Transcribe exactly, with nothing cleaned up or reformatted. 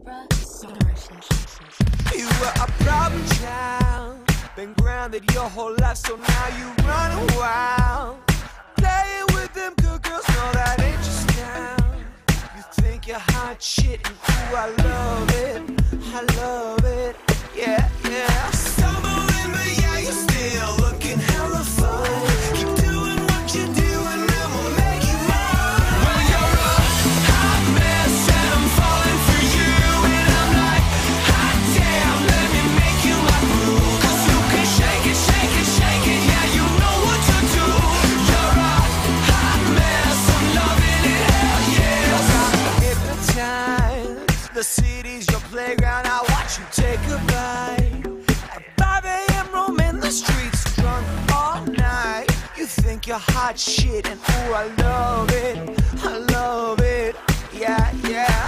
You were a problem child, been grounded your whole life, so now you run wild. Playing with them good girls, no, that ain't your style. You think you're hot shit, and ooh, I love it, I love it, yeah, yeah. Stumbling, but yeah, you're still looking hella fun. Keep doing what you do, and then we'll make you mine. Well, you're a hot mess, and I'm falling for you, and I'm like, hot damn, let me make you my boo. 'Cause you can shake it, shake it, shake it, yeah, you know what to do. You're a hot mess, I'm loving it, hell yeah. 'Cause I'm hypnotized, the city's your playground, I watch you take a bite. At five a m roaming the streets, drunk all night. You think you're hot shit, and ooh, I love it, I love it, yeah, yeah.